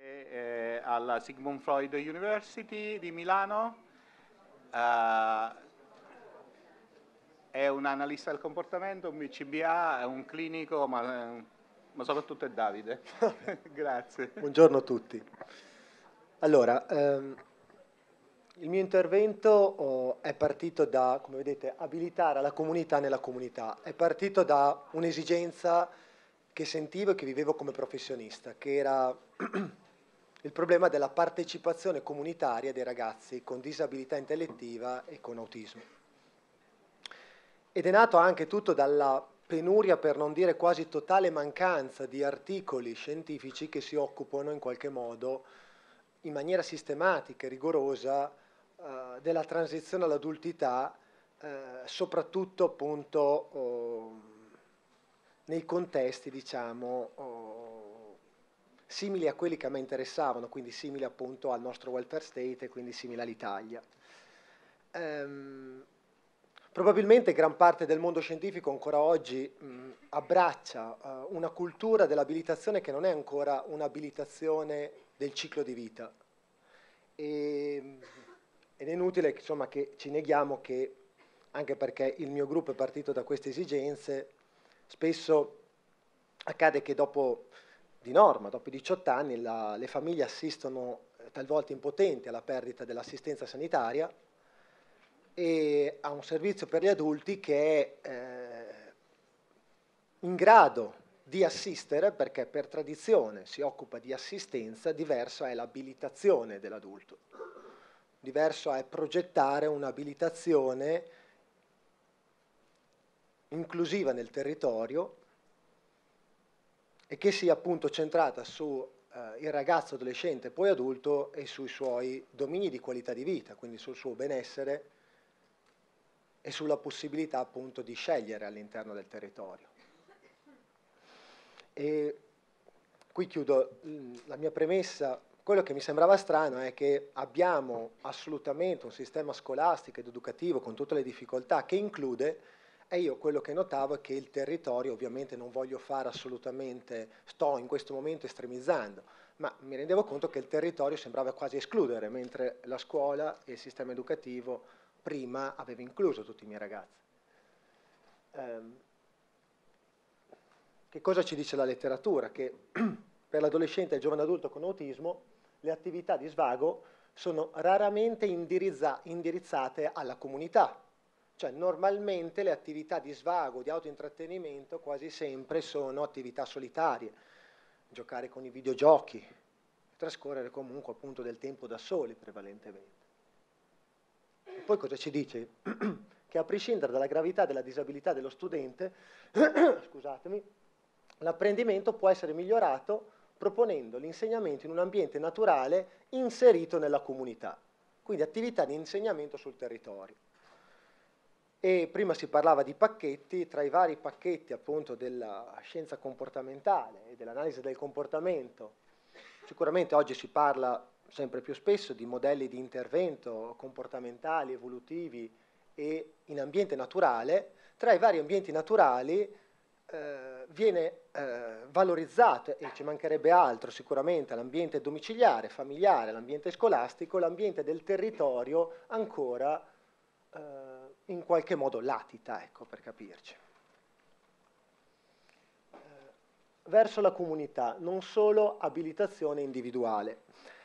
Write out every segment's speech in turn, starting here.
Alla Sigmund Freud University di Milano, è un analista del comportamento, un BCBA, è un clinico, ma soprattutto è Davide. Grazie. Buongiorno a tutti. Allora, il mio intervento è partito da, come vedete, abilitare la comunità nella comunità. È partito da un'esigenza che sentivo e che vivevo come professionista, che era il problema della partecipazione comunitaria dei ragazzi con disabilità intellettiva e con autismo. Ed è nato anche tutto dalla penuria, per non dire quasi totale mancanza di articoli scientifici che si occupano in qualche modo, in maniera sistematica e rigorosa, della transizione all'adultità, soprattutto appunto nei contesti, diciamo, simili a quelli che a me interessavano, quindi simili appunto al nostro welfare state e quindi simili all'Italia. Probabilmente gran parte del mondo scientifico ancora oggi abbraccia una cultura dell'abilitazione che non è ancora un'abilitazione del ciclo di vita. Ed è inutile insomma, che ci neghiamo che, anche perché il mio gruppo è partito da queste esigenze, spesso accade che di norma, dopo i 18 anni, le famiglie assistono talvolta impotenti alla perdita dell'assistenza sanitaria e a un servizio per gli adulti che è in grado di assistere, perché per tradizione si occupa di assistenza, diverso è l'abilitazione dell'adulto. Diverso è progettare un'abilitazione inclusiva nel territorio e che sia appunto centrata su il ragazzo, adolescente, poi adulto e sui suoi domini di qualità di vita, quindi sul suo benessere e sulla possibilità appunto di scegliere all'interno del territorio. E qui chiudo la mia premessa. Quello che mi sembrava strano è che abbiamo assolutamente un sistema scolastico ed educativo con tutte le difficoltà che include, e io quello che notavo è che il territorio, ovviamente non voglio fare assolutamente, sto in questo momento estremizzando, ma mi rendevo conto che il territorio sembrava quasi escludere, mentre la scuola e il sistema educativo prima aveva incluso tutti i miei ragazzi. Che cosa ci dice la letteratura? Che per l'adolescente e il giovane adulto con autismo le attività di svago sono raramente indirizzate alla comunità. Cioè normalmente le attività di svago, di autointrattenimento quasi sempre sono attività solitarie, giocare con i videogiochi, trascorrere comunque appunto del tempo da soli prevalentemente. E poi cosa ci dice? Che a prescindere dalla gravità della disabilità dello studente, scusatemi, l'apprendimento può essere migliorato proponendo l'insegnamento in un ambiente naturale inserito nella comunità, quindi attività di insegnamento sul territorio. E prima si parlava di pacchetti, tra i vari pacchetti appunto della scienza comportamentale e dell'analisi del comportamento, sicuramente oggi si parla sempre più spesso di modelli di intervento comportamentali, evolutivi e in ambiente naturale. Tra i vari ambienti naturali viene valorizzato, e ci mancherebbe altro sicuramente, l'ambiente domiciliare, familiare, l'ambiente scolastico, l'ambiente del territorio ancora in qualche modo latita, ecco, per capirci. Verso la comunità, non solo abilitazione individuale.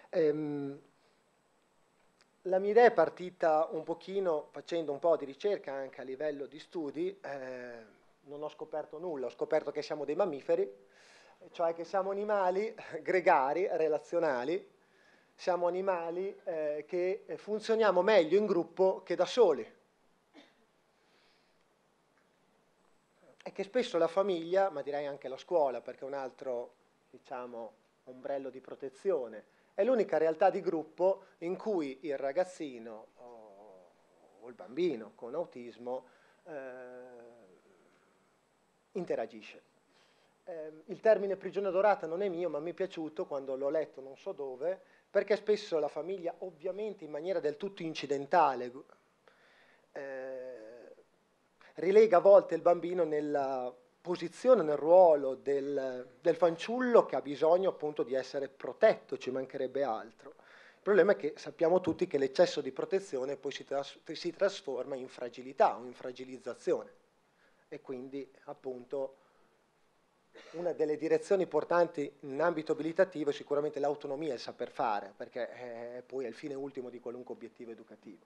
La mia idea è partita un pochino facendo un po' di ricerca anche a livello di studi, non ho scoperto nulla, ho scoperto che siamo dei mammiferi, cioè che siamo animali gregari, relazionali, siamo animali che funzioniamo meglio in gruppo che da soli. E che spesso la famiglia, ma direi anche la scuola, perché è un altro, diciamo, ombrello di protezione, è l'unica realtà di gruppo in cui il ragazzino o il bambino con autismo interagisce. Il termine prigione dorata non è mio, ma mi è piaciuto quando l'ho letto non so dove, perché spesso la famiglia, ovviamente in maniera del tutto incidentale, rilega a volte il bambino posizione nel ruolo del fanciullo che ha bisogno appunto di essere protetto, ci mancherebbe altro. Il problema è che sappiamo tutti che l'eccesso di protezione poi si trasforma in fragilità o in fragilizzazione, e quindi appunto una delle direzioni portanti in ambito abilitativo è sicuramente l'autonomia e il saper fare, perché poi è il fine ultimo di qualunque obiettivo educativo.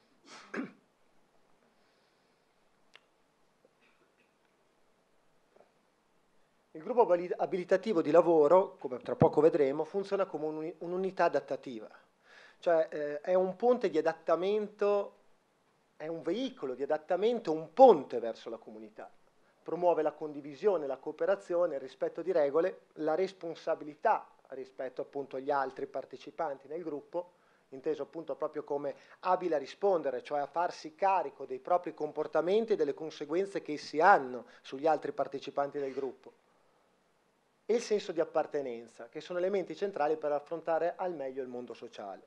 Il gruppo abilitativo di lavoro, come tra poco vedremo, funziona come un'unità adattativa, cioè è un ponte di adattamento, è un veicolo di adattamento, un ponte verso la comunità. Promuove la condivisione, la cooperazione, il rispetto di regole, la responsabilità rispetto appunto agli altri partecipanti nel gruppo, inteso appunto proprio come abile a rispondere, cioè a farsi carico dei propri comportamenti e delle conseguenze che essi hanno sugli altri partecipanti del gruppo. E il senso di appartenenza, che sono elementi centrali per affrontare al meglio il mondo sociale.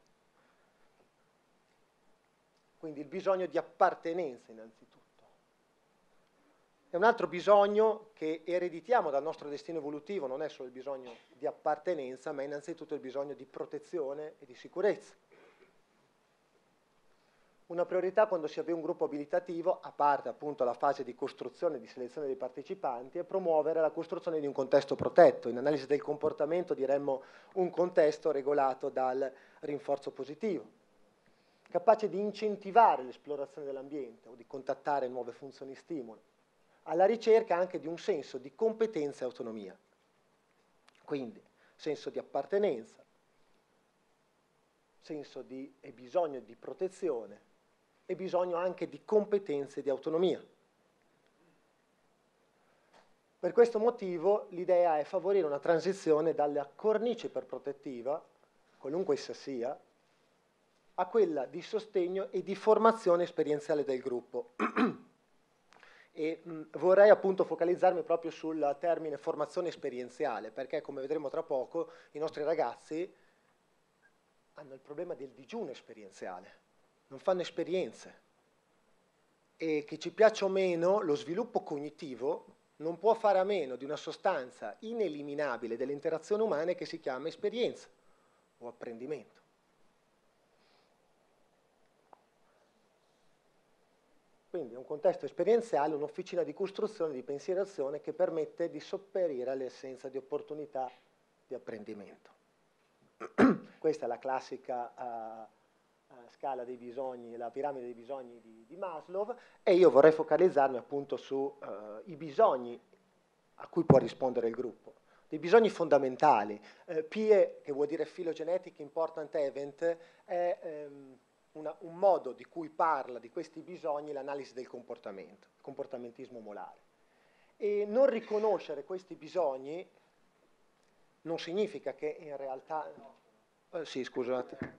Quindi il bisogno di appartenenza innanzitutto. E un altro bisogno che ereditiamo dal nostro destino evolutivo non è solo il bisogno di appartenenza, ma innanzitutto il bisogno di protezione e di sicurezza. Una priorità quando si avvia un gruppo abilitativo, a parte appunto la fase di costruzione e di selezione dei partecipanti, è promuovere la costruzione di un contesto protetto. In analisi del comportamento diremmo un contesto regolato dal rinforzo positivo, capace di incentivare l'esplorazione dell'ambiente o di contattare nuove funzioni stimolo, alla ricerca anche di un senso di competenza e autonomia. Quindi senso di appartenenza, senso di e bisogno di protezione e bisogno anche di competenze e di autonomia. Per questo motivo l'idea è favorire una transizione dalla cornice iperprotettiva, qualunque essa sia, a quella di sostegno e di formazione esperienziale del gruppo. E vorrei appunto focalizzarmi proprio sul termine formazione esperienziale, perché come vedremo tra poco i nostri ragazzi hanno il problema del digiuno esperienziale, non fanno esperienze, e che ci piaccia o meno lo sviluppo cognitivo non può fare a meno di una sostanza ineliminabile delle interazioni umane che si chiama esperienza o apprendimento. Quindi è un contesto esperienziale, un'officina di costruzione, di pensierazione che permette di sopperire all'essenza di opportunità di apprendimento. Questa è la classica scala dei bisogni, la piramide dei bisogni di Maslow, e io vorrei focalizzarmi appunto sui bisogni a cui può rispondere il gruppo. Dei bisogni fondamentali. PIE, che vuol dire Phylogenetic Important Event, è un modo di cui parla di questi bisogni l'analisi del comportamento, il comportamentismo molare. E non riconoscere questi bisogni non significa che in realtà... sì, scusate.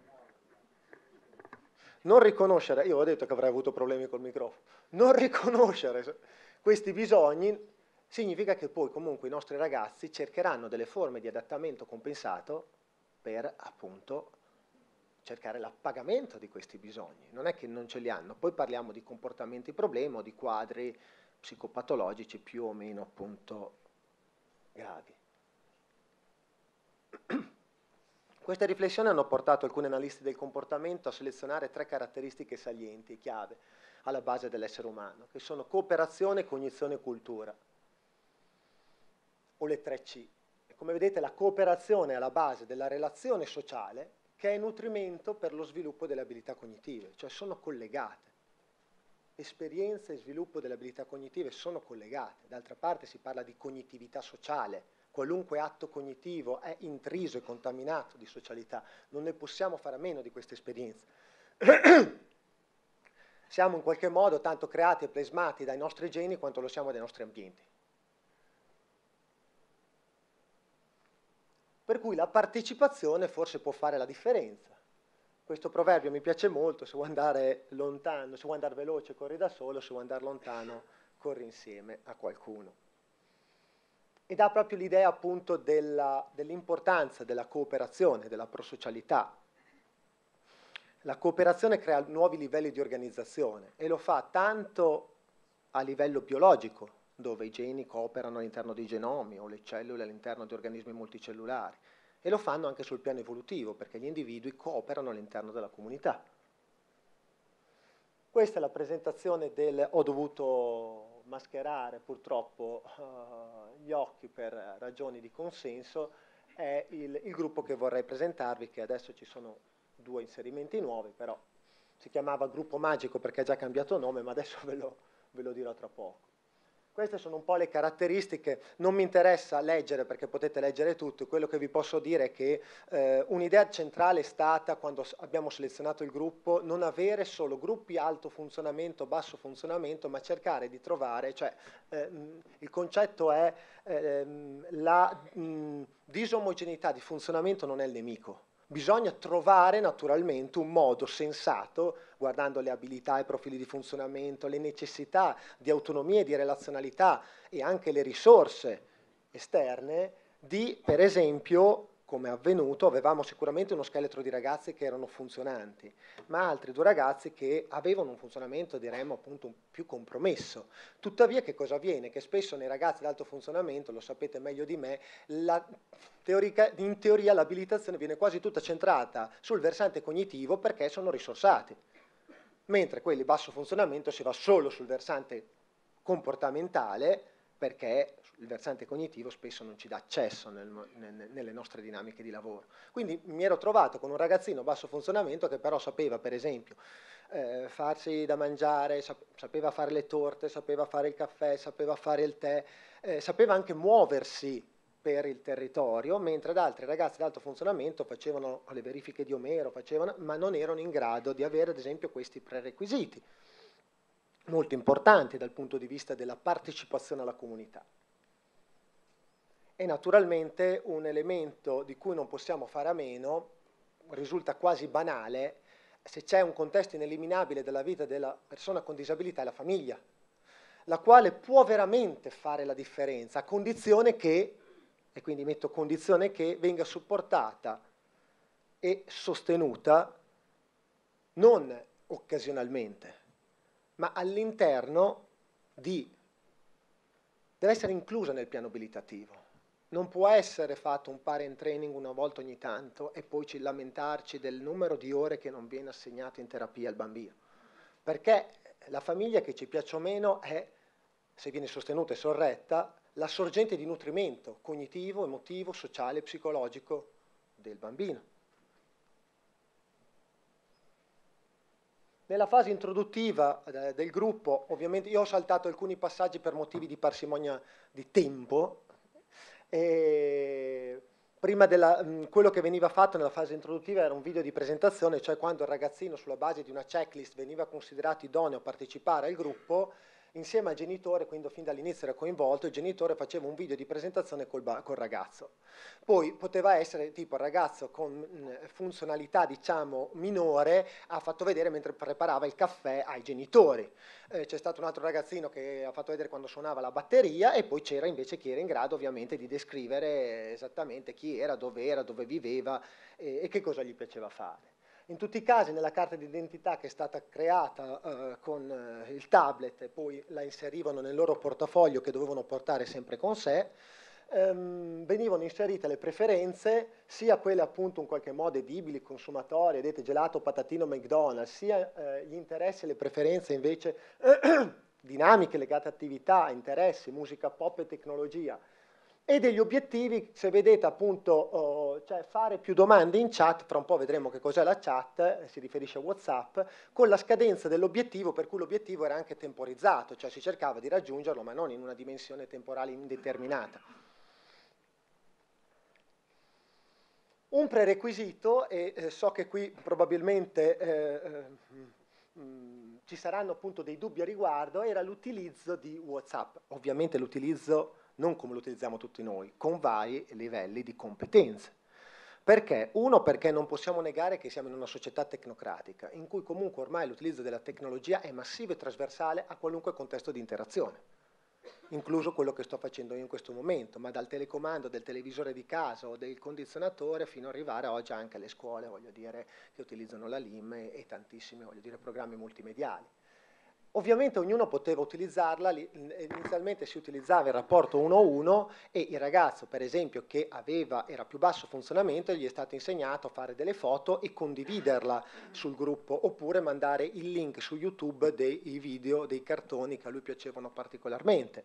Non riconoscere, io ho detto che avrei avuto problemi col microfono, non riconoscere questi bisogni significa che poi comunque i nostri ragazzi cercheranno delle forme di adattamento compensato per appunto cercare l'appagamento di questi bisogni. Non è che non ce li hanno, poi parliamo di comportamenti problema o di quadri psicopatologici più o meno appunto gravi. Queste riflessioni hanno portato alcuni analisti del comportamento a selezionare 3 caratteristiche salienti e chiave alla base dell'essere umano, che sono cooperazione, cognizione e cultura, o le 3C. E come vedete la cooperazione è alla base della relazione sociale, che è nutrimento per lo sviluppo delle abilità cognitive, cioè sono collegate. Esperienza e sviluppo delle abilità cognitive sono collegate. D'altra parte si parla di cognitività sociale. Qualunque atto cognitivo è intriso e contaminato di socialità. Non ne possiamo fare a meno di queste esperienze. Siamo in qualche modo tanto creati e plasmati dai nostri geni quanto lo siamo dai nostri ambienti. Per cui la partecipazione forse può fare la differenza. Questo proverbio mi piace molto: se vuoi andare lontano, se vuoi andare veloce corri da solo, se vuoi andare lontano corri insieme a qualcuno. E dà proprio l'idea appunto dell'importanza della cooperazione, della prosocialità. La cooperazione crea nuovi livelli di organizzazione e lo fa tanto a livello biologico, dove i geni cooperano all'interno dei genomi o le cellule all'interno di organismi multicellulari, e lo fanno anche sul piano evolutivo, perché gli individui cooperano all'interno della comunità. Questa è la presentazione del... Ho dovuto mascherare purtroppo gli occhi per ragioni di consenso, è il gruppo che vorrei presentarvi, che adesso ci sono 2 inserimenti nuovi, però si chiamava Gruppo Magico perché ha già cambiato nome, ma adesso ve lo dirò tra poco. Queste sono un po' le caratteristiche, non mi interessa leggere perché potete leggere tutto, quello che vi posso dire è che un'idea centrale è stata, quando abbiamo selezionato il gruppo, non avere solo gruppi alto funzionamento, basso funzionamento, ma cercare di trovare, cioè il concetto è la disomogeneità di funzionamento non è il nemico. Bisogna trovare naturalmente un modo sensato, guardando le abilità e profili di funzionamento, le necessità di autonomia e di relazionalità e anche le risorse esterne, di, per esempio, come è avvenuto, avevamo sicuramente uno scheletro di ragazzi che erano funzionanti, ma altri 2 ragazzi che avevano un funzionamento, diremmo, appunto più compromesso. Tuttavia che cosa avviene? Che spesso nei ragazzi di alto funzionamento, lo sapete meglio di me, in teoria l'abilitazione viene quasi tutta centrata sul versante cognitivo perché sono risorsati, mentre quelli di basso funzionamento si va solo sul versante comportamentale perché il versante cognitivo spesso non ci dà accesso nelle nostre dinamiche di lavoro. Quindi mi ero trovato con un ragazzino a basso funzionamento che però sapeva, per esempio, farsi da mangiare, sapeva fare le torte, sapeva fare il caffè, sapeva fare il tè, sapeva anche muoversi per il territorio, mentre ad altri ragazzi di alto funzionamento facevano le verifiche di Omero, ma non erano in grado di avere, ad esempio, questi prerequisiti, molto importanti dal punto di vista della partecipazione alla comunità. E naturalmente un elemento di cui non possiamo fare a meno, risulta quasi banale, se c'è un contesto ineliminabile della vita della persona con disabilità, è la famiglia, la quale può veramente fare la differenza, a condizione che, e quindi metto condizione che, venga supportata e sostenuta non occasionalmente, ma all'interno deve essere inclusa nel piano abilitativo. Non può essere fatto un parent training una volta ogni tanto e poi lamentarci del numero di ore che non viene assegnato in terapia al bambino. Perché la famiglia, che ci piaccia o meno, è, se viene sostenuta e sorretta, la sorgente di nutrimento cognitivo, emotivo, sociale e psicologico del bambino. Nella fase introduttiva del gruppo, ovviamente io ho saltato alcuni passaggi per motivi di parsimonia di tempo, e prima quello che veniva fatto nella fase introduttiva era un video di presentazione, cioè quando il ragazzino sulla base di una checklist veniva considerato idoneo a partecipare al gruppo, insieme al genitore, quindi fin dall'inizio era coinvolto, il genitore faceva un video di presentazione col ragazzo. Poi poteva essere tipo il ragazzo con funzionalità diciamo minore ha fatto vedere mentre preparava il caffè ai genitori. C'è stato un altro ragazzino che ha fatto vedere quando suonava la batteria e poi c'era invece chi era in grado ovviamente di descrivere esattamente chi era, dove viveva e che cosa gli piaceva fare. In tutti i casi nella carta d'identità che è stata creata con il tablet e poi la inserivano nel loro portafoglio che dovevano portare sempre con sé, venivano inserite le preferenze, sia quelle appunto in qualche modo edibili, consumatorie, vedete gelato, patatino, McDonald's, sia gli interessi e le preferenze invece dinamiche legate a attività, interessi, musica pop e tecnologia. E degli obiettivi, se vedete appunto, cioè fare più domande in chat, fra un po' vedremo che cos'è la chat, si riferisce a WhatsApp, con la scadenza dell'obiettivo, per cui l'obiettivo era anche temporizzato, cioè si cercava di raggiungerlo, ma non in una dimensione temporale indeterminata. Un prerequisito, e so che qui probabilmente ci saranno appunto dei dubbi a riguardo, era l'utilizzo di WhatsApp, ovviamente l'utilizzo non come lo utilizziamo tutti noi, con vari livelli di competenze. Perché? Uno, perché non possiamo negare che siamo in una società tecnocratica, in cui comunque ormai l'utilizzo della tecnologia è massivo e trasversale a qualunque contesto di interazione, incluso quello che sto facendo io in questo momento, ma dal telecomando del televisore di casa o del condizionatore fino ad arrivare oggi anche alle scuole, voglio dire, che utilizzano la LIM e tantissimi, voglio dire, programmi multimediali. Ovviamente ognuno poteva utilizzarla, inizialmente si utilizzava il rapporto 1-1 e il ragazzo, per esempio, che era più basso funzionamento, gli è stato insegnato a fare delle foto e condividerla sul gruppo, oppure mandare il link su YouTube dei video, dei cartoni che a lui piacevano particolarmente.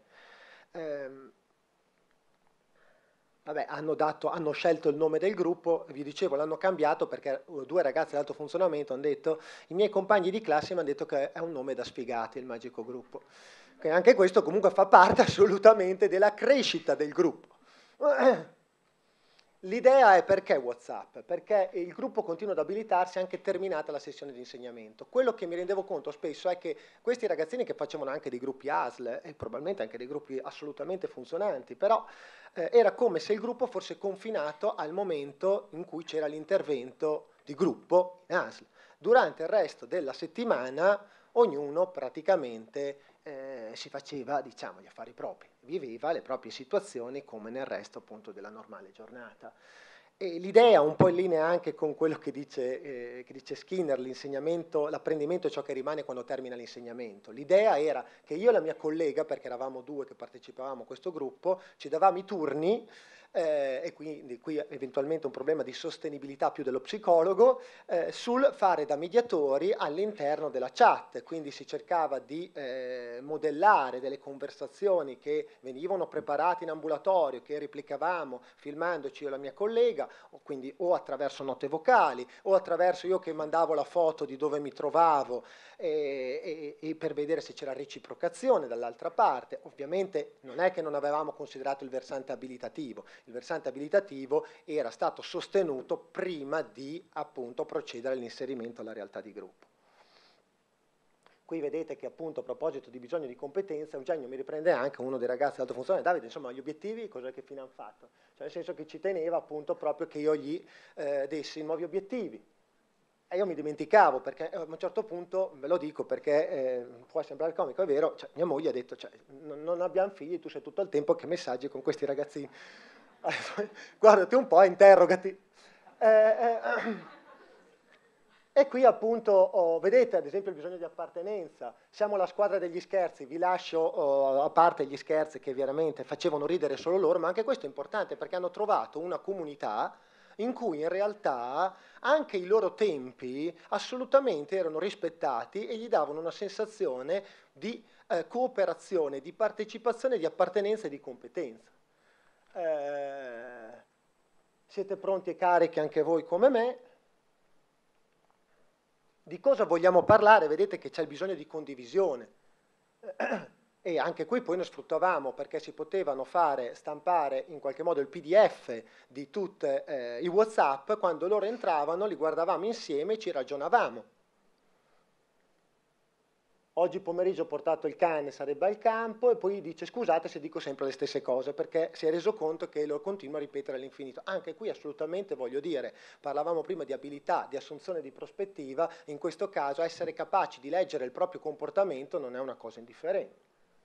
Vabbè, hanno scelto il nome del gruppo, vi dicevo, l'hanno cambiato perché due ragazzi di alto funzionamento hanno detto, i miei compagni di classe mi hanno detto che è un nome da sfigati, il Magico Gruppo. Che anche questo comunque fa parte assolutamente della crescita del gruppo. L'idea è perché WhatsApp? Perché il gruppo continua ad abilitarsi anche terminata la sessione di insegnamento. Quello che mi rendevo conto spesso è che questi ragazzini che facevano anche dei gruppi ASL e probabilmente anche dei gruppi assolutamente funzionanti, però era come se il gruppo fosse confinato al momento in cui c'era l'intervento di gruppo in ASL. Durante il resto della settimana ognuno praticamente si faceva, diciamo, gli affari propri, viveva le proprie situazioni come nel resto appunto della normale giornata. E l'idea, un po' in linea anche con quello che dice Skinner, l'insegnamento, l'apprendimento è ciò che rimane quando termina l'insegnamento. L'idea era che io e la mia collega, perché eravamo due che partecipavamo a questo gruppo, ci davamo i turni, e quindi qui eventualmente un problema di sostenibilità più dello psicologo, sul fare da mediatori all'interno della chat, quindi si cercava di modellare delle conversazioni che venivano preparate in ambulatorio, che replicavamo filmandoci io e la mia collega, quindi o attraverso note vocali o attraverso io che mandavo la foto di dove mi trovavo e per vedere se c'era reciprocazione dall'altra parte. Ovviamente non è che non avevamo considerato il versante abilitativo, il versante abilitativo era stato sostenuto prima di appunto procedere all'inserimento alla realtà di gruppo. Qui vedete che appunto a proposito di bisogno di competenza, Eugenio mi riprende anche uno dei ragazzi di alto funzionamento, Davide, insomma gli obiettivi cos'è che fine hanno fatto? Cioè nel senso che ci teneva appunto proprio che io gli dessi nuovi obiettivi. E io mi dimenticavo perché a un certo punto, ve lo dico perché può sembrare comico, è vero, cioè, mia moglie ha detto, cioè, non abbiamo figli, tu sei tutto il tempo che messaggi con questi ragazzini. Guardati un po', interrogati. E qui appunto vedete ad esempio il bisogno di appartenenza, siamo la squadra degli scherzi, vi lascio a parte gli scherzi che veramente facevano ridere solo loro, ma anche questo è importante perché hanno trovato una comunità in cui in realtà anche i loro tempi assolutamente erano rispettati e gli davano una sensazione di cooperazione, di partecipazione, di appartenenza e di competenza. Siete pronti e carichi anche voi come me? Di cosa vogliamo parlare? Vedete che c'è il bisogno di condivisione e anche qui poi ne sfruttavamo perché si potevano stampare in qualche modo il PDF di tutti i WhatsApp, quando loro entravano li guardavamo insieme e ci ragionavamo. Oggi pomeriggio ho portato il cane, sarebbe al campo, e poi dice scusate se dico sempre le stesse cose, perché si è reso conto che lo continua a ripetere all'infinito. Anche qui assolutamente voglio dire, parlavamo prima di abilità, di assunzione di prospettiva, in questo caso essere capaci di leggere il proprio comportamento non è una cosa indifferente.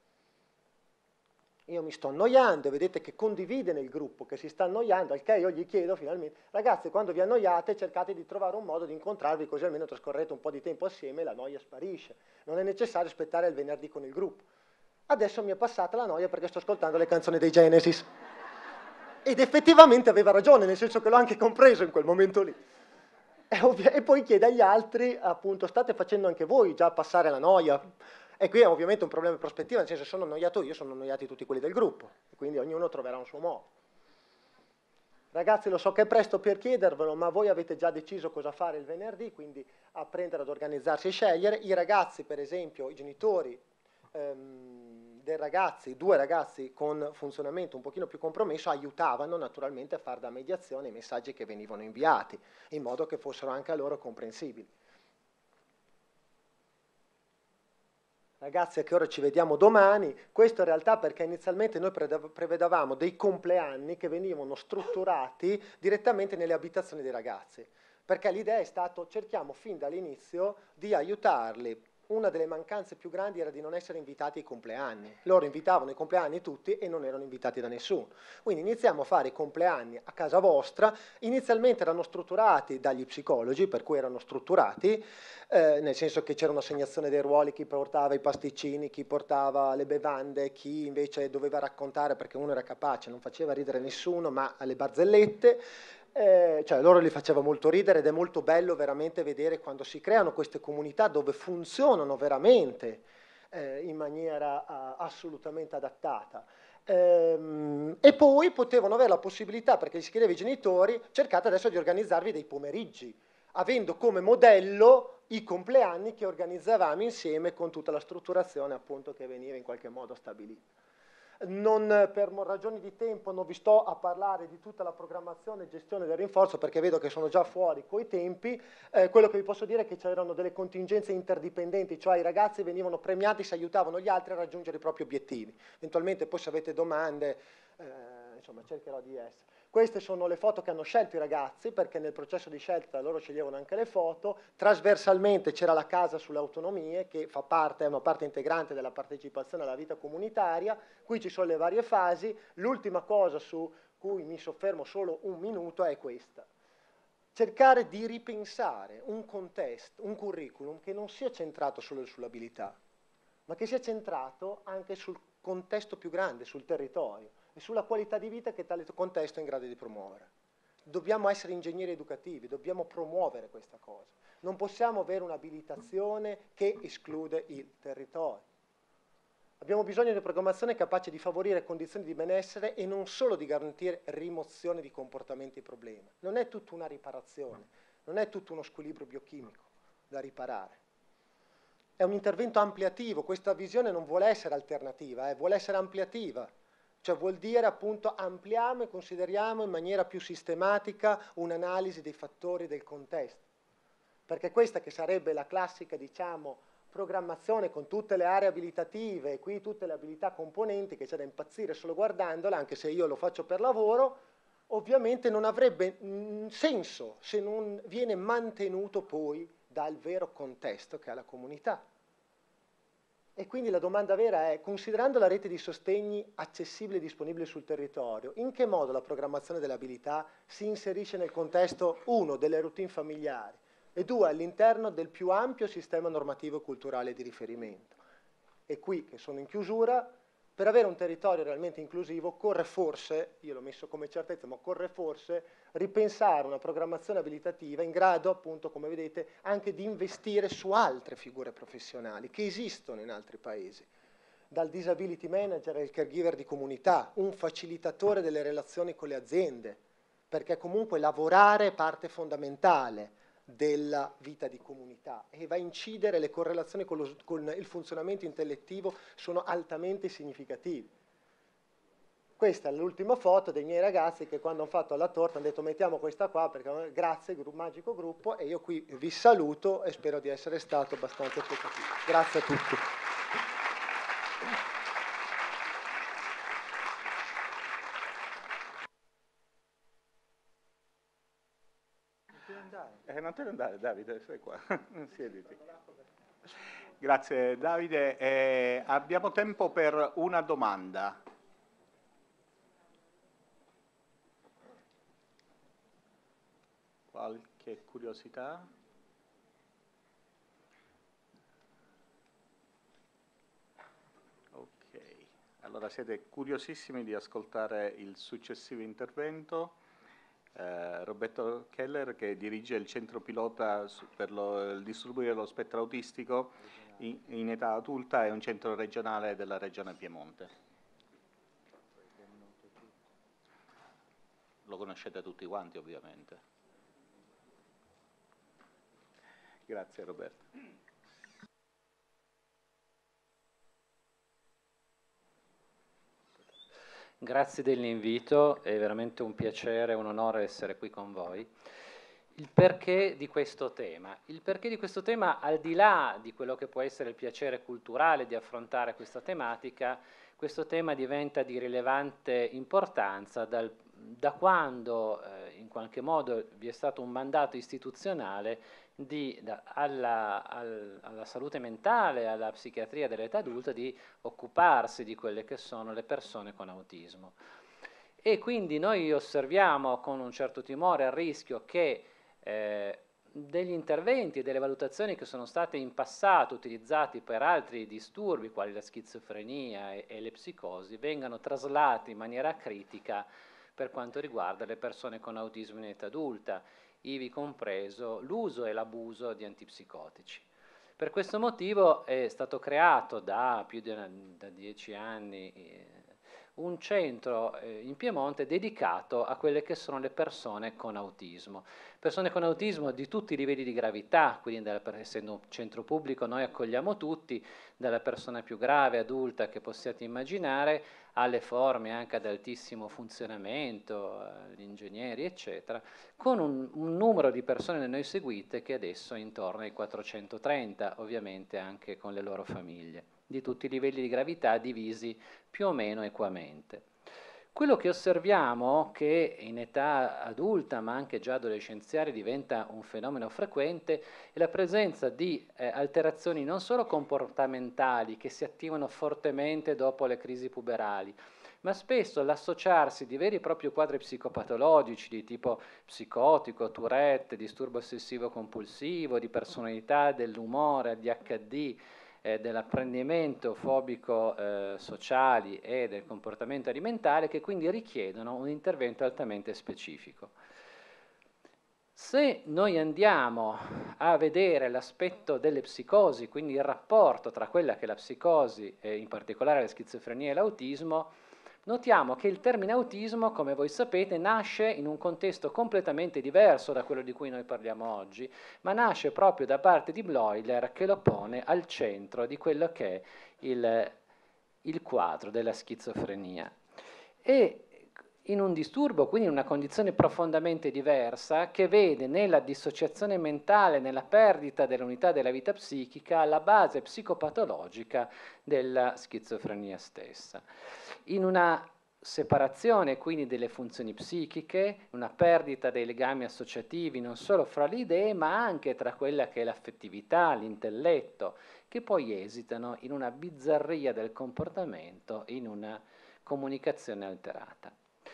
Io mi sto annoiando e vedete che condivide nel gruppo che si sta annoiando, al che io gli chiedo finalmente, ragazzi quando vi annoiate cercate di trovare un modo di incontrarvi così almeno trascorrete un po' di tempo assieme e la noia sparisce. Non è necessario aspettare il venerdì con il gruppo. Adesso mi è passata la noia perché sto ascoltando le canzoni dei Genesis. Ed effettivamente aveva ragione, nel senso che l'ho anche compreso in quel momento lì. E poi chiede agli altri, appunto, state facendo anche voi già passare la noia? E qui è ovviamente un problema di prospettiva, nel senso che sono annoiato io, sono annoiati tutti quelli del gruppo, e quindi ognuno troverà un suo modo. Ragazzi, lo so che è presto per chiedervelo, ma voi avete già deciso cosa fare il venerdì, quindi apprendere ad organizzarsi e scegliere. I ragazzi, per esempio, i genitori dei ragazzi, due ragazzi con funzionamento un pochino più compromesso, aiutavano naturalmente a fare da mediazione i messaggi che venivano inviati, in modo che fossero anche a loro comprensibili. Ragazzi, a che ora ci vediamo domani? Questo in realtà perché inizialmente noi prevedevamo dei compleanni che venivano strutturati direttamente nelle abitazioni dei ragazzi, perché l'idea è stata cerchiamo fin dall'inizio di aiutarli una delle mancanze più grandi era di non essere invitati ai compleanni. Loro invitavano i compleanni tutti e non erano invitati da nessuno. Quindi iniziamo a fare i compleanni a casa vostra. Inizialmente erano strutturati dagli psicologi, per cui erano strutturati, nel senso che c'era un'assegnazione dei ruoli, chi portava i pasticcini, chi portava le bevande, chi invece doveva raccontare, perché uno era capace, non faceva ridere nessuno, ma alle barzellette. Cioè loro li faceva molto ridere ed è molto bello veramente vedere quando si creano queste comunità dove funzionano veramente in maniera assolutamente adattata. E poi potevano avere la possibilità, perché si chiedeva ai genitori, cercate adesso di organizzarvi dei pomeriggi, avendo come modello i compleanni che organizzavamo insieme con tutta la strutturazione appunto che veniva in qualche modo stabilita. Per ragioni di tempo non vi sto a parlare di tutta la programmazione e gestione del rinforzo perché vedo che sono già fuori coi tempi. Quello che vi posso dire è che c'erano delle contingenze interdipendenti, cioè i ragazzi venivano premiati se aiutavano gli altri a raggiungere i propri obiettivi. Eventualmente poi se avete domande, insomma cercherò di essere. Queste sono le foto che hanno scelto i ragazzi, perché nel processo di scelta loro sceglievano anche le foto. Trasversalmente c'era la casa sulle autonomie, che è una parte integrante della partecipazione alla vita comunitaria. Qui ci sono le varie fasi. L'ultima cosa su cui mi soffermo solo un minuto è questa. Cercare di ripensare un contesto, un curriculum che non sia centrato solo sull'abilità, ma che sia centrato anche sul contesto più grande, sul territorio e sulla qualità di vita che tale contesto è in grado di promuovere. Dobbiamo essere ingegneri educativi, dobbiamo promuovere questa cosa. Non possiamo avere un'abilitazione che esclude il territorio. Abbiamo bisogno di una programmazione capace di favorire condizioni di benessere e non solo di garantire rimozione di comportamenti e problemi. Non è tutta una riparazione, non è tutto uno squilibrio biochimico da riparare. È un intervento ampliativo, questa visione non vuole essere alternativa, vuole essere ampliativa. Cioè vuol dire appunto ampliamo e consideriamo in maniera più sistematica un'analisi dei fattori del contesto. Perché questa che sarebbe la classica, diciamo, programmazione con tutte le aree abilitative e qui tutte le abilità componenti che c'è da impazzire solo guardandola, anche se io lo faccio per lavoro, ovviamente non avrebbe senso se non viene mantenuto poi dal vero contesto che è la comunità. E quindi la domanda vera è, considerando la rete di sostegni accessibile e disponibile sul territorio, in che modo la programmazione delle abilità si inserisce nel contesto, 1, delle routine familiari e 2, all'interno del più ampio sistema normativo e culturale di riferimento? E qui, che sono in chiusura, per avere un territorio realmente inclusivo occorre forse, io l'ho messo come certezza, ma occorre forse ripensare una programmazione abilitativa in grado, appunto, come vedete, anche di investire su altre figure professionali che esistono in altri paesi, dal disability manager al caregiver di comunità, un facilitatore delle relazioni con le aziende, perché comunque lavorare è parte fondamentale della vita di comunità e va a incidere, le correlazioni con il funzionamento intellettivo sono altamente significativi. Questa è l'ultima foto dei miei ragazzi che quando hanno fatto la torta hanno detto mettiamo questa qua perché grazie magico gruppo, e io qui vi saluto e spero di essere stato abbastanza educativo. Grazie a tutti. Non te ne andare Davide, stai qua, siediti. Grazie Davide, abbiamo tempo per una domanda. Qualche curiosità? Ok, allora siete curiosissimi di ascoltare il successivo intervento. Roberto Keller, che dirige il centro pilota per il distribuire lo spettro autistico in età adulta, è un centro regionale della regione Piemonte. Lo conoscete tutti quanti ovviamente. Grazie Roberto. Grazie dell'invito, è veramente un piacere e un onore essere qui con voi. Il perché di questo tema? Il perché di questo tema, al di là di quello che può essere il piacere culturale di affrontare questa tematica, questo tema diventa di rilevante importanza dal da quando in qualche modo vi è stato un mandato istituzionale alla salute mentale, alla psichiatria dell'età adulta, di occuparsi di quelle che sono le persone con autismo. E quindi noi osserviamo con un certo timore il rischio che degli interventi e delle valutazioni che sono state in passato utilizzati per altri disturbi, quali la schizofrenia e le psicosi, vengano traslati in maniera critica per quanto riguarda le persone con autismo in età adulta, ivi compreso l'uso e l'abuso di antipsicotici. Per questo motivo è stato creato da più da 10 anni un centro in Piemonte dedicato a quelle che sono le persone con autismo. Persone con autismo di tutti i livelli di gravità, quindi essendo un centro pubblico noi accogliamo tutti, dalla persona più grave, adulta che possiate immaginare, alle forme anche ad altissimo funzionamento, gli ingegneri eccetera, con un numero di persone da noi seguite che adesso è intorno ai 430, ovviamente anche con le loro famiglie, di tutti i livelli di gravità divisi più o meno equamente. Quello che osserviamo, che in età adulta ma anche già adolescenziale diventa un fenomeno frequente, è la presenza di alterazioni non solo comportamentali che si attivano fortemente dopo le crisi puberali, ma spesso l'associarsi di veri e propri quadri psicopatologici di tipo psicotico, Tourette, disturbo ossessivo compulsivo, di personalità, dell'umore, ADHD, dell'apprendimento fobico sociali e del comportamento alimentare, che quindi richiedono un intervento altamente specifico. Se noi andiamo a vedere l'aspetto delle psicosi, quindi il rapporto tra quella che è la psicosi, e in particolare la schizofrenia e l'autismo, notiamo che il termine autismo, come voi sapete, nasce in un contesto completamente diverso da quello di cui noi parliamo oggi, ma nasce proprio da parte di Bloiler, che lo pone al centro di quello che è il quadro della schizofrenia. E in un disturbo, quindi in una condizione profondamente diversa, che vede nella dissociazione mentale, nella perdita dell'unità della vita psichica, la base psicopatologica della schizofrenia stessa. In una separazione quindi delle funzioni psichiche, una perdita dei legami associativi non solo fra le idee, ma anche tra quella che è l'affettività, l'intelletto, che poi esitano in una bizzarria del comportamento, in una comunicazione alterata.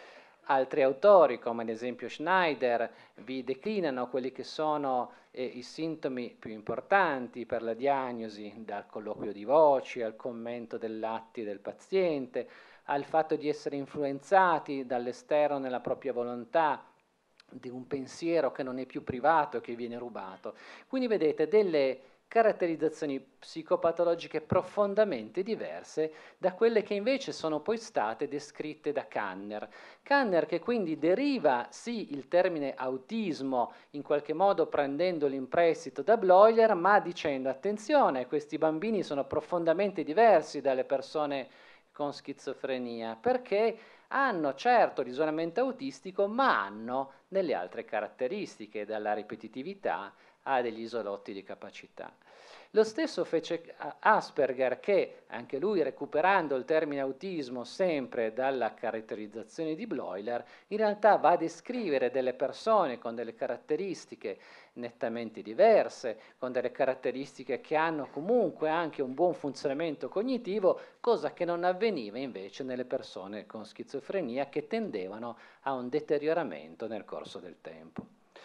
Altri autori, come ad esempio Schneider, vi declinano quelli che sono i sintomi più importanti per la diagnosi, dal colloquio di voci al commento dell'atti del paziente, al fatto di essere influenzati dall'esterno nella propria volontà, di un pensiero che non è più privato e che viene rubato. Quindi vedete delle caratterizzazioni psicopatologiche profondamente diverse da quelle che invece sono poi state descritte da Kanner. Kanner, che quindi deriva sì il termine autismo in qualche modo prendendolo in prestito da Bloiler, ma dicendo attenzione, questi bambini sono profondamente diversi dalle persone con schizofrenia, perché hanno certo l'isolamento autistico, ma hanno delle altre caratteristiche, dalla ripetitività a degli isolotti di capacità. Lo stesso fece Asperger, che anche lui, recuperando il termine autismo sempre dalla caratterizzazione di Bloiler, in realtà va a descrivere delle persone con delle caratteristiche nettamente diverse, con delle caratteristiche che hanno comunque anche un buon funzionamento cognitivo, cosa che non avveniva invece nelle persone con schizofrenia, che tendevano a un deterioramento nel corso del tempo.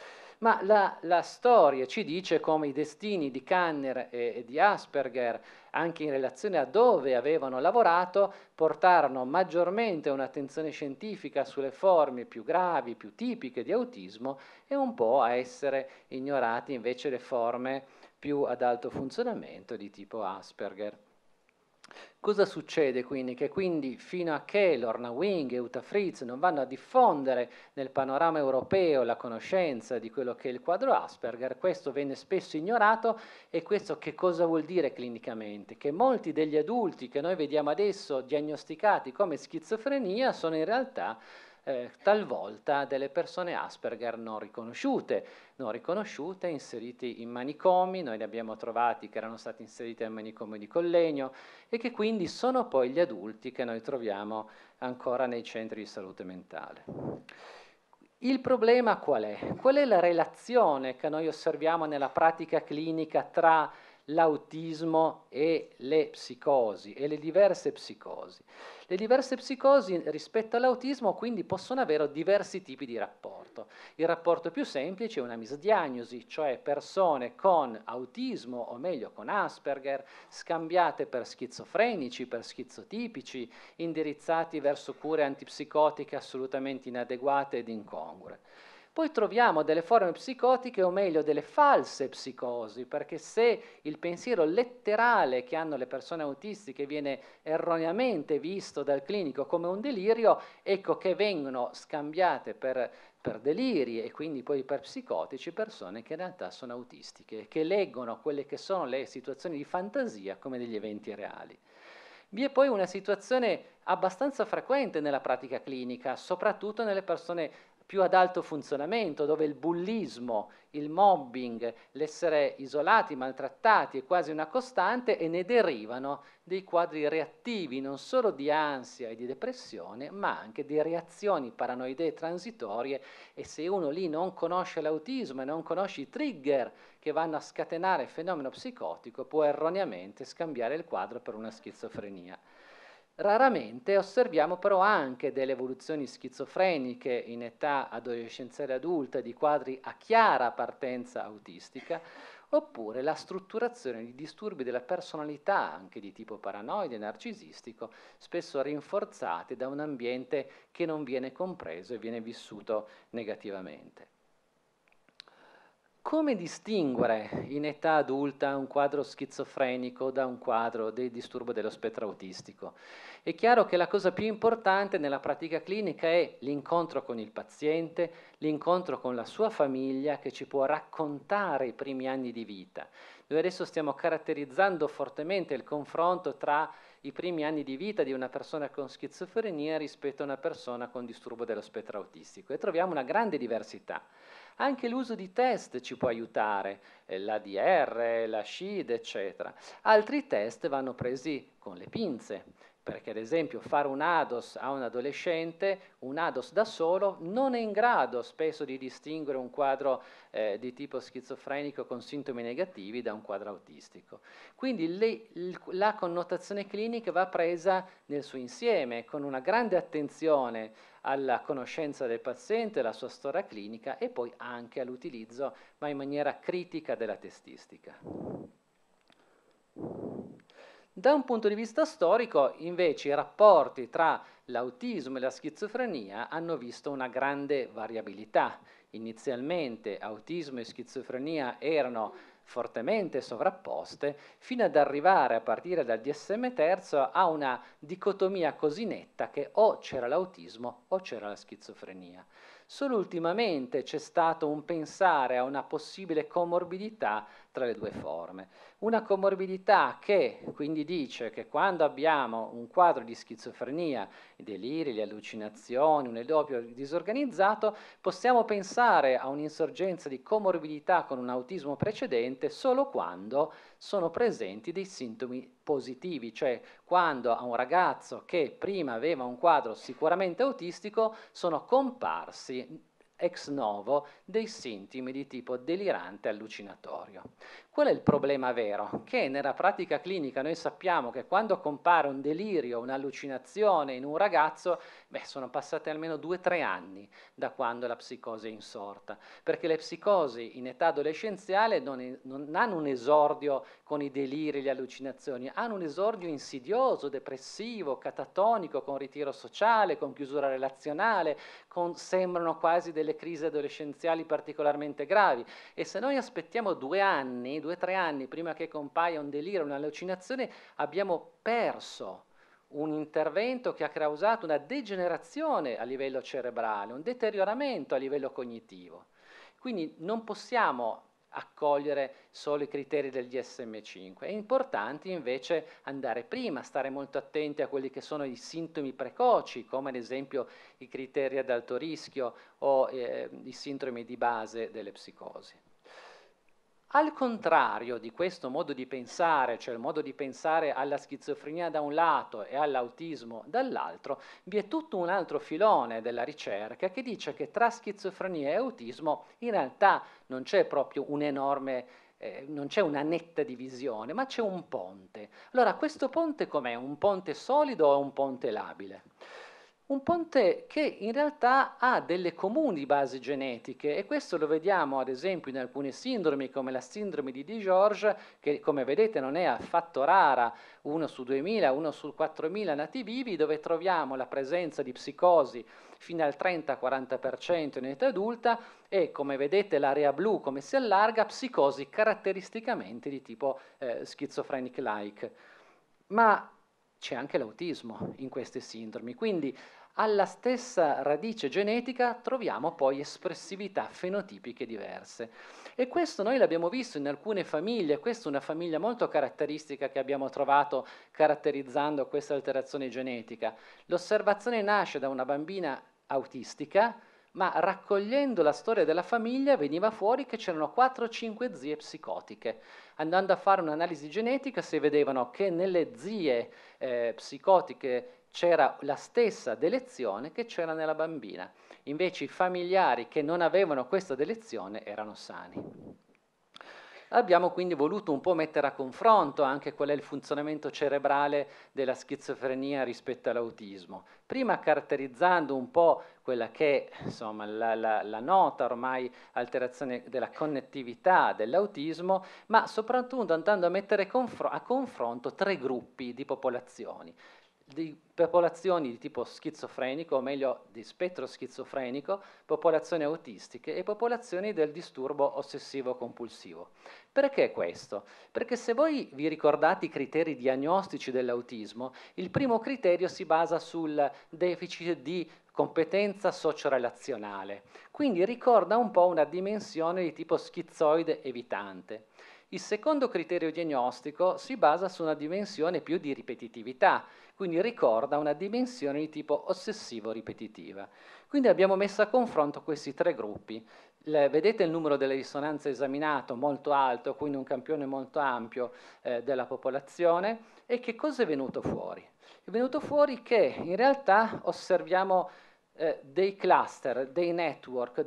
Ma la storia ci dice come i destini di Kanner e di Asperger, anche in relazione a dove avevano lavorato, portarono maggiormente un'attenzione scientifica sulle forme più gravi, più tipiche di autismo, e un po' a essere ignorate invece le forme più ad alto funzionamento di tipo Asperger. Cosa succede quindi? Che quindi fino a che Lorna Wing e Uta Fritz non vanno a diffondere nel panorama europeo la conoscenza di quello che è il quadro Asperger, questo venne spesso ignorato. E questo che cosa vuol dire clinicamente? Che molti degli adulti che noi vediamo adesso diagnosticati come schizofrenia sono in realtà talvolta delle persone Asperger non riconosciute, inseriti in manicomi. Noi ne abbiamo trovati che erano stati inseriti al manicomio di Collegno e che quindi sono poi gli adulti che noi troviamo ancora nei centri di salute mentale. Il problema qual è? Qual è la relazione che noi osserviamo nella pratica clinica tra l'autismo e le psicosi e le diverse psicosi? Le diverse psicosi rispetto all'autismo quindi possono avere diversi tipi di rapporto. Il rapporto più semplice è una misdiagnosi, cioè persone con autismo, o meglio con Asperger, scambiate per schizofrenici, per schizotipici, indirizzati verso cure antipsicotiche assolutamente inadeguate ed incongrue. Poi troviamo delle forme psicotiche, o meglio delle false psicosi, perché se il pensiero letterale che hanno le persone autistiche viene erroneamente visto dal clinico come un delirio, ecco che vengono scambiate per deliri e quindi poi per psicotici persone che in realtà sono autistiche, che leggono quelle che sono le situazioni di fantasia come degli eventi reali. Vi è poi una situazione abbastanza frequente nella pratica clinica, soprattutto nelle persone più ad alto funzionamento, dove il bullismo, il mobbing, l'essere isolati, maltrattati è quasi una costante e ne derivano dei quadri reattivi non solo di ansia e di depressione, ma anche di reazioni paranoidee transitorie, e se uno lì non conosce l'autismo e non conosce i trigger che vanno a scatenare il fenomeno psicotico, può erroneamente scambiare il quadro per una schizofrenia. Raramente osserviamo però anche delle evoluzioni schizofreniche in età adolescenziale adulta di quadri a chiara partenza autistica, oppure la strutturazione di disturbi della personalità, anche di tipo paranoide e narcisistico, spesso rinforzati da un ambiente che non viene compreso e viene vissuto negativamente. Come distinguere in età adulta un quadro schizofrenico da un quadro del disturbo dello spettro autistico? È chiaro che la cosa più importante nella pratica clinica è l'incontro con il paziente, l'incontro con la sua famiglia che ci può raccontare i primi anni di vita. Noi adesso stiamo caratterizzando fortemente il confronto tra i primi anni di vita di una persona con schizofrenia rispetto a una persona con disturbo dello spettro autistico e troviamo una grande diversità. Anche l'uso di test ci può aiutare, l'ADR, la SHID, eccetera. Altri test vanno presi con le pinze, perché ad esempio fare un ADOS a un adolescente, un ADOS da solo, non è in grado spesso di distinguere un quadro di tipo schizofrenico con sintomi negativi da un quadro autistico. Quindi la connotazione clinica va presa nel suo insieme, con una grande attenzione alla conoscenza del paziente, alla sua storia clinica e poi anche all'utilizzo, ma in maniera critica, della testistica. Da un punto di vista storico, invece, i rapporti tra l'autismo e la schizofrenia hanno visto una grande variabilità. Inizialmente autismo e schizofrenia erano fortemente sovrapposte, fino ad arrivare a partire dal DSM-3 a una dicotomia così netta che o c'era l'autismo o c'era la schizofrenia. Solo ultimamente c'è stato un pensare a una possibile comorbidità tra le due forme. Una comorbidità che quindi dice che quando abbiamo un quadro di schizofrenia, i deliri, le allucinazioni, un edoppio disorganizzato, possiamo pensare a un'insorgenza di comorbidità con un autismo precedente solo quando sono presenti dei sintomi positivi, cioè quando a un ragazzo che prima aveva un quadro sicuramente autistico sono comparsi ex novo dei sintomi di tipo delirante allucinatorio. Qual è il problema vero? Che nella pratica clinica noi sappiamo che quando compare un delirio, un'allucinazione in un ragazzo, sono passati almeno 2-3 anni da quando la psicosi è insorta, perché le psicosi in età adolescenziale non hanno un esordio con i deliri e le allucinazioni, hanno un esordio insidioso, depressivo, catatonico, con ritiro sociale, con chiusura relazionale, sembrano quasi delle crisi adolescenziali particolarmente gravi, e se noi aspettiamo 2-3 anni prima che compaia un delirio, un'allucinazione, abbiamo perso un intervento che ha causato una degenerazione a livello cerebrale, un deterioramento a livello cognitivo. Quindi non possiamo accogliere solo i criteri del DSM-5. È importante invece andare prima, stare molto attenti a quelli che sono i sintomi precoci, come ad esempio i criteri ad alto rischio o i sintomi di base delle psicosi. Al contrario di questo modo di pensare, cioè il modo di pensare alla schizofrenia da un lato e all'autismo dall'altro, vi è tutto un altro filone della ricerca che dice che tra schizofrenia e autismo in realtà non c'è proprio un enorme, non c'è una netta divisione, ma c'è un ponte. Allora, questo ponte com'è? Un ponte solido o un ponte labile? Un ponte che in realtà ha delle comuni basi genetiche e questo lo vediamo ad esempio in alcune sindromi come la sindrome di Di-George che come vedete non è affatto rara, 1 su 2000, 1 su 4000 nati vivi dove troviamo la presenza di psicosi fino al 30-40% in età adulta e come vedete l'area blu come si allarga, psicosi caratteristicamente di tipo schizophrenic-like. Ma c'è anche l'autismo in queste sindromi, quindi alla stessa radice genetica troviamo poi espressività fenotipiche diverse. E questo noi l'abbiamo visto in alcune famiglie, questa è una famiglia molto caratteristica che abbiamo trovato caratterizzando questa alterazione genetica. L'osservazione nasce da una bambina autistica, ma raccogliendo la storia della famiglia veniva fuori che c'erano 4-5 zie psicotiche. Andando a fare un'analisi genetica si vedevano che nelle zie psicotiche c'era la stessa delezione che c'era nella bambina. Invece i familiari che non avevano questa delezione erano sani. Abbiamo quindi voluto un po' mettere a confronto anche qual è il funzionamento cerebrale della schizofrenia rispetto all'autismo. Prima caratterizzando un po' quella che è insomma, la nota ormai alterazione della connettività dell'autismo, ma soprattutto andando a mettere a confronto 3 gruppi di popolazioni. Di popolazioni di tipo schizofrenico, o meglio di spettro schizofrenico, popolazioni autistiche e popolazioni del disturbo ossessivo-compulsivo. Perché questo? Perché se voi vi ricordate i criteri diagnostici dell'autismo, il primo criterio si basa sul deficit di competenza socio-relazionale, quindi ricorda un po' una dimensione di tipo schizoide evitante. Il secondo criterio diagnostico si basa su una dimensione più di ripetitività, quindi ricorda una dimensione di tipo ossessivo-ripetitiva. Quindi abbiamo messo a confronto questi 3 gruppi. Vedete il numero delle risonanze esaminato molto alto, quindi un campione molto ampio della popolazione. E che cosa è venuto fuori? È venuto fuori che in realtà osserviamo dei cluster, dei network,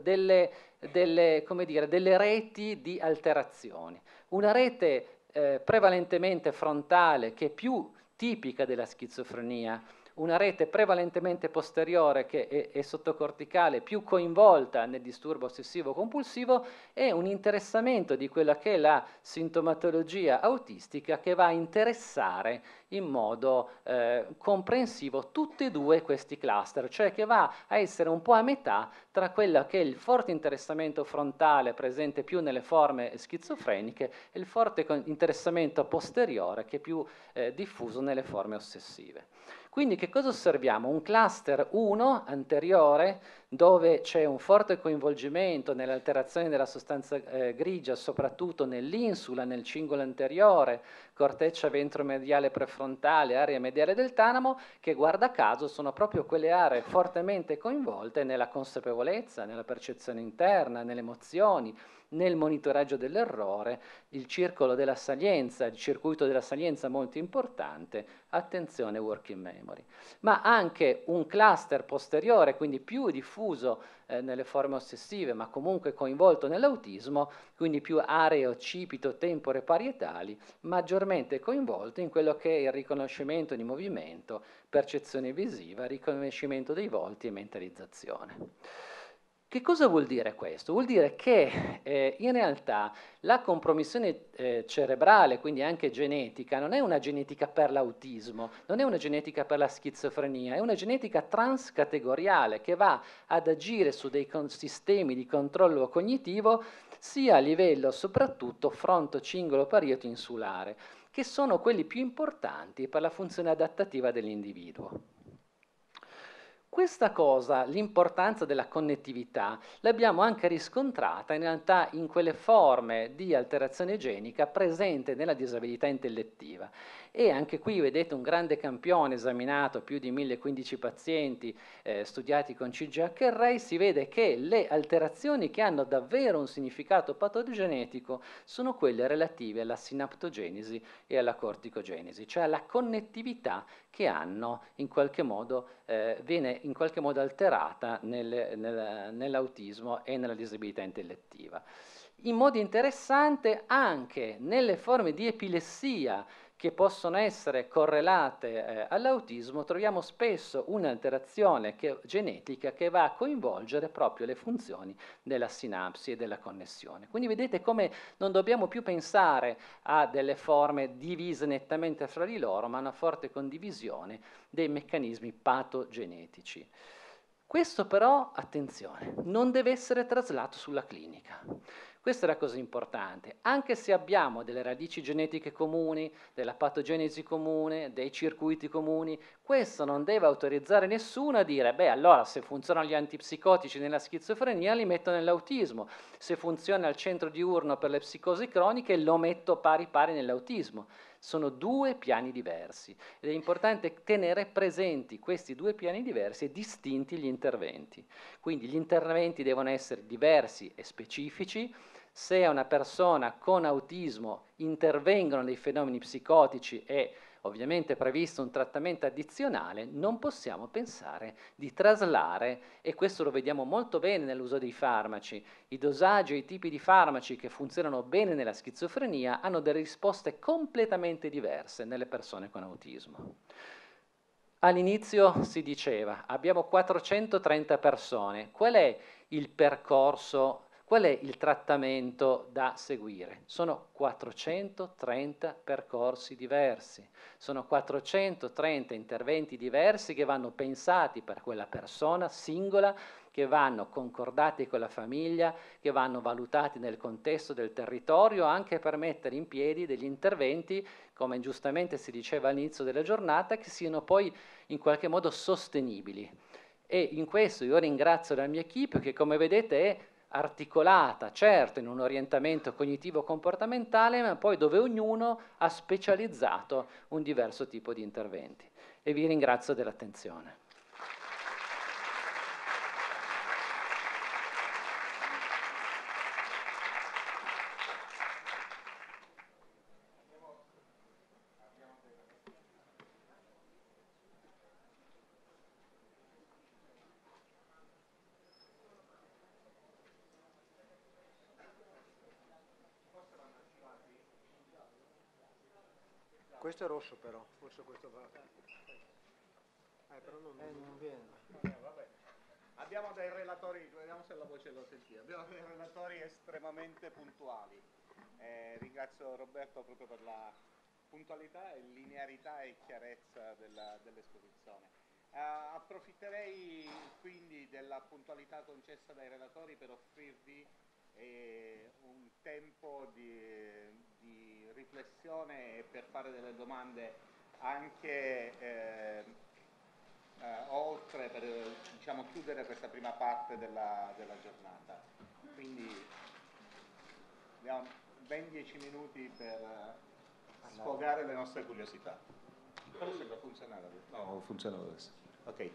come dire, delle reti di alterazioni. Una rete prevalentemente frontale che è più tipica della schizofrenia, una rete prevalentemente posteriore che è sottocorticale, più coinvolta nel disturbo ossessivo-compulsivo e un interessamento di quella che è la sintomatologia autistica che va a interessare in modo comprensivo tutti e 2 questi cluster, cioè che va a essere un po' a metà tra quello che è il forte interessamento frontale presente più nelle forme schizofreniche e il forte interessamento posteriore che è più diffuso nelle forme ossessive. Quindi che cosa osserviamo? Un cluster 1 anteriore dove c'è un forte coinvolgimento nell'alterazione della sostanza grigia, soprattutto nell'insula, nel cingolo anteriore, corteccia ventromediale prefrontale, area mediale del tanamo, che guarda caso sono proprio quelle aree fortemente coinvolte nella consapevolezza, nella percezione interna, nelle emozioni, nel monitoraggio dell'errore, il circolo della salienza, il circuito della salienza molto importante, attenzione working memory. Ma anche un cluster posteriore, quindi più diffuso nelle forme ossessive, ma comunque coinvolto nell'autismo, quindi più aree occipito-tempore parietali, maggiormente coinvolte in quello che è il riconoscimento di movimento, percezione visiva, riconoscimento dei volti e mentalizzazione. Che cosa vuol dire questo? Vuol dire che in realtà la compromissione cerebrale, quindi anche genetica, non è una genetica per l'autismo, non è una genetica per la schizofrenia, è una genetica transcategoriale che va ad agire su dei sistemi di controllo cognitivo sia a livello soprattutto fronto-cingolo-parieto insulare, che sono quelli più importanti per la funzione adattativa dell'individuo. questa cosa, l'importanza della connettività, l'abbiamo anche riscontrata in realtà in quelle forme di alterazione genica presente nella disabilità intellettiva. E anche qui vedete un grande campione esaminato, più di 1015 pazienti studiati con CGHR, si vede che le alterazioni che hanno davvero un significato patogenetico sono quelle relative alla sinaptogenesi e alla corticogenesi, cioè alla connettività che hanno in qualche modo, viene in qualche modo alterata nell'autismo e nella disabilità intellettiva. In modo interessante anche nelle forme di epilessia che possono essere correlate all'autismo, troviamo spesso un'alterazione genetica che va a coinvolgere proprio le funzioni della sinapsi e della connessione. Quindi vedete come non dobbiamo più pensare a delle forme divise nettamente fra di loro, ma a una forte condivisione dei meccanismi patogenetici. Questo però, attenzione, non deve essere traslato sulla clinica. Questa è la cosa importante, anche se abbiamo delle radici genetiche comuni, della patogenesi comune, dei circuiti comuni, questo non deve autorizzare nessuno a dire, beh, allora se funzionano gli antipsicotici nella schizofrenia li metto nell'autismo, se funziona il centro diurno per le psicosi croniche lo metto pari pari nell'autismo. Sono due piani diversi ed è importante tenere presenti questi due piani diversi e distinti gli interventi. Quindi gli interventi devono essere diversi e specifici. Se a una persona con autismo intervengono dei fenomeni psicotici e ovviamente è previsto un trattamento addizionale, non possiamo pensare di traslare, e questo lo vediamo molto bene nell'uso dei farmaci, i dosaggi e i tipi di farmaci che funzionano bene nella schizofrenia hanno delle risposte completamente diverse nelle persone con autismo. All'inizio si diceva, abbiamo 430 persone, qual è il percorso, qual è il trattamento da seguire? Sono 430 percorsi diversi, sono 430 interventi diversi che vanno pensati per quella persona singola, che vanno concordati con la famiglia, che vanno valutati nel contesto del territorio, anche per mettere in piedi degli interventi, come giustamente si diceva all'inizio della giornata, che siano poi in qualche modo sostenibili. E in questo io ringrazio la mia equipe che, come vedete, è articolata, certo, in un orientamento cognitivo-comportamentale, ma poi dove ognuno ha specializzato un diverso tipo di interventi. E vi ringrazio dell'attenzione. Questo è rosso però, forse questo va. Però non viene. Vabbè. Abbiamo dei relatori, vediamo se la voce lo sentiva, abbiamo dei relatori estremamente puntuali. Ringrazio Roberto proprio per la puntualità e linearità e chiarezza dell'esposizione. Approfitterei quindi della puntualità concessa dai relatori per offrirvi un tempo di riflessione e per fare delle domande anche oltre per diciamo, chiudere questa prima parte della giornata. Quindi abbiamo ben 10 minuti per sfogare le nostre curiosità. Però sembra funzionare adesso. No, funziona adesso. Ok.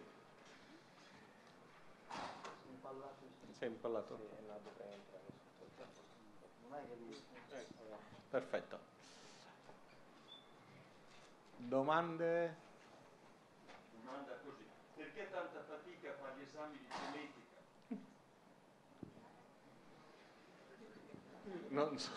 Sei impallato? Sì, no, dovrei entrare. Non hai capito? Perfetto. Domande? Domanda così, perché tanta fatica a fare gli esami di genetica? Non so.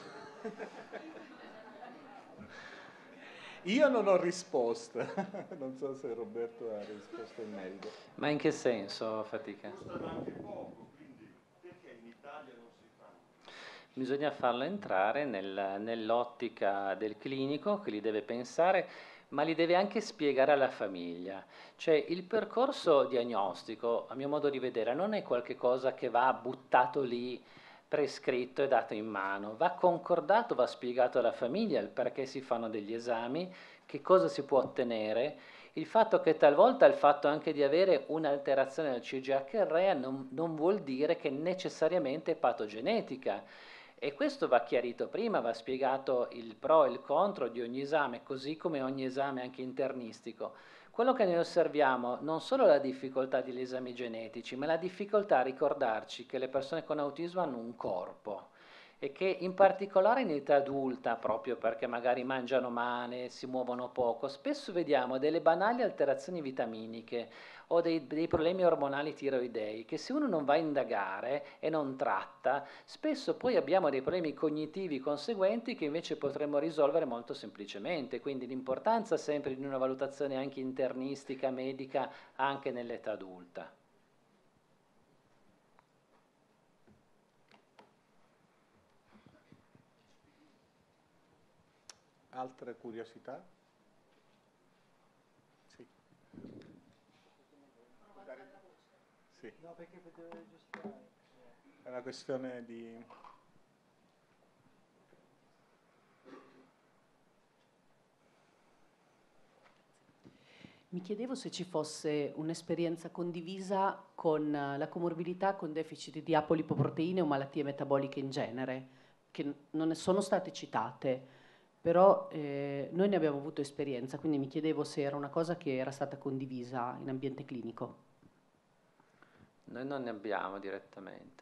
Io non ho risposta, non so se Roberto ha risposto in merito. Ma in che senso fatica? Costano anche poco, quindi perché in Italia non si fanno? Bisogna farlo entrare nell'ottica del clinico che li deve pensare, ma li deve anche spiegare alla famiglia. Cioè il percorso diagnostico, a mio modo di vedere, non è qualcosa che va buttato lì, prescritto e dato in mano, va concordato, va spiegato alla famiglia il perché si fanno degli esami, che cosa si può ottenere Il fatto che talvolta il fatto anche di avere un'alterazione del CGHR non vuol dire che necessariamente è patogenetica. E questo va chiarito prima, va spiegato il pro e il contro di ogni esame, così come ogni esame anche internistico. Quello che noi osserviamo non solo la difficoltà degli esami genetici, ma la difficoltà a ricordarci che le persone con autismo hanno un corpo e che in particolare in età adulta, proprio perché magari mangiano male, si muovono poco, spesso vediamo delle banali alterazioni vitaminiche o dei problemi ormonali tiroidei che se uno non va a indagare e non tratta, spesso poi abbiamo dei problemi cognitivi conseguenti che invece potremmo risolvere molto semplicemente. Quindi l'importanza sempre di una valutazione anche internistica, medica, anche nell'età adulta. Altre curiosità? Sì. Sì. No, perché potevo giustificare. È una questione di... Mi chiedevo se ci fosse un'esperienza condivisa con la comorbidità con deficit di apolipoproteine o malattie metaboliche in genere, che non sono state citate, però noi ne abbiamo avuto esperienza, quindi mi chiedevo se era una cosa che era stata condivisa in ambiente clinico. Noi non ne abbiamo direttamente.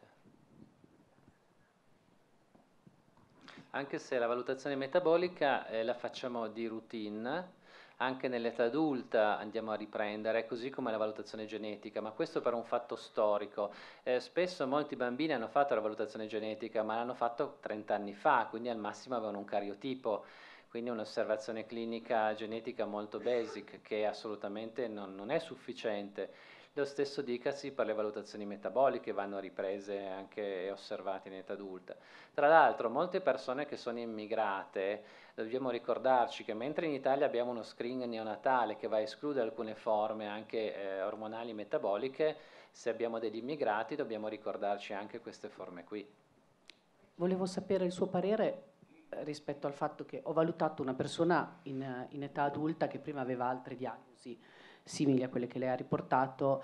Anche se la valutazione metabolica la facciamo di routine, anche nell'età adulta andiamo a riprendere, così come la valutazione genetica, ma questo per un fatto storico. Spesso molti bambini hanno fatto la valutazione genetica, ma l'hanno fatto 30 anni fa, quindi al massimo avevano un cariotipo, quindi un'osservazione clinica genetica molto basic, che assolutamente non è sufficiente. Lo stesso dicasi per le valutazioni metaboliche, vanno riprese anche e osservate in età adulta. Tra l'altro molte persone che sono immigrate, dobbiamo ricordarci che mentre in Italia abbiamo uno screening neonatale che va a escludere alcune forme anche ormonali metaboliche, se abbiamo degli immigrati dobbiamo ricordarci anche queste forme qui. Volevo sapere il suo parere rispetto al fatto che ho valutato una persona in età adulta che prima aveva altre diagnosi simili a quelle che lei ha riportato.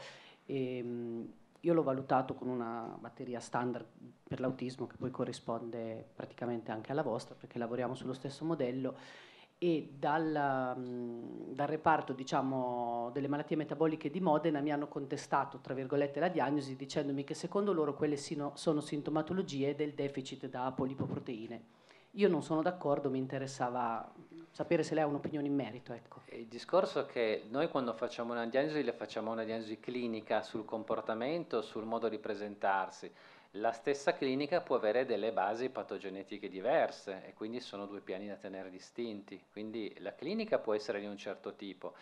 Io l'ho valutato con una batteria standard per l'autismo che poi corrisponde praticamente anche alla vostra perché lavoriamo sullo stesso modello e dal reparto diciamo, delle malattie metaboliche di Modena mi hanno contestato tra virgolette la diagnosi dicendomi che secondo loro quelle sono sintomatologie del deficit da polipoproteine. Io non sono d'accordo, mi interessava sapere se lei ha un'opinione in merito. Ecco. Il discorso è che noi quando facciamo una diagnosi le facciamo una diagnosi clinica sul comportamento, sul modo di presentarsi. La stessa clinica può avere delle basi patogenetiche diverse e quindi sono due piani da tenere distinti. Quindi la clinica può essere di un certo tipo.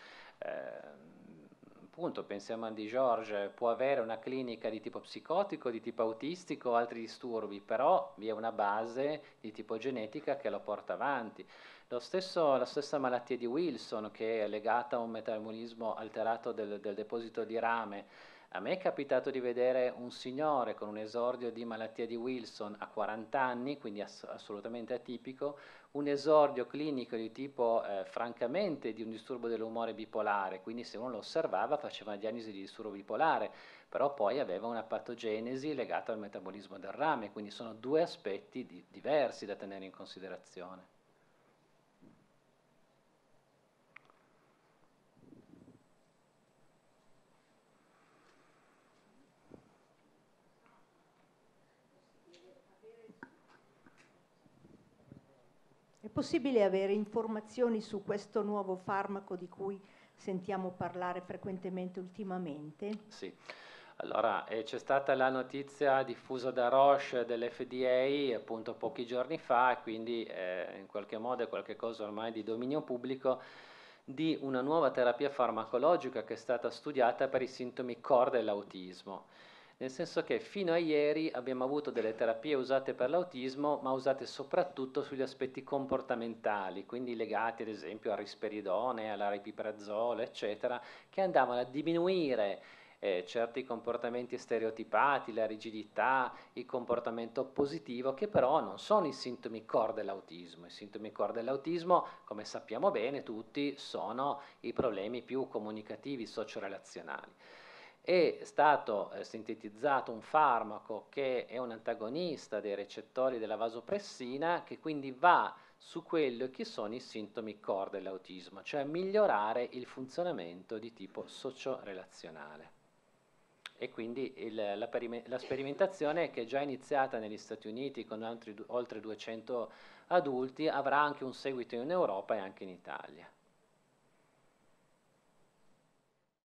Appunto, pensiamo a Di Giorge, può avere una clinica di tipo psicotico, di tipo autistico o altri disturbi, però vi è una base di tipo genetica che lo porta avanti. La stessa malattia di Wilson, che è legata a un metabolismo alterato del deposito di rame. A me è capitato di vedere un signore con un esordio di malattia di Wilson a 40 anni, quindi assolutamente atipico, un esordio clinico di tipo francamente di un disturbo dell'umore bipolare, quindi se uno lo osservava faceva una diagnosi di disturbo bipolare, però poi aveva una patogenesi legata al metabolismo del rame, quindi sono due aspetti diversi da tenere in considerazione. È possibile avere informazioni su questo nuovo farmaco di cui sentiamo parlare frequentemente ultimamente? Sì, allora c'è stata la notizia diffusa da Roche dell'FDA appunto pochi giorni fa, quindi in qualche modo è qualcosa ormai di dominio pubblico, di una nuova terapia farmacologica che è stata studiata per i sintomi core dell'autismo. Nel senso che fino a ieri abbiamo avuto delle terapie usate per l'autismo, ma usate soprattutto sugli aspetti comportamentali, quindi legati ad esempio al risperidone, all'aripiprazolo, eccetera, che andavano a diminuire certi comportamenti stereotipati, la rigidità, il comportamento oppositivo, che però non sono i sintomi core dell'autismo. I sintomi core dell'autismo, come sappiamo bene tutti, sono i problemi più comunicativi, socio-relazionali. È stato sintetizzato un farmaco che è un antagonista dei recettori della vasopressina, che quindi va su quello che sono i sintomi core dell'autismo, cioè migliorare il funzionamento di tipo socio-relazionale. E quindi la sperimentazione, che è già iniziata negli Stati Uniti con oltre 200 adulti, avrà anche un seguito in Europa e anche in Italia.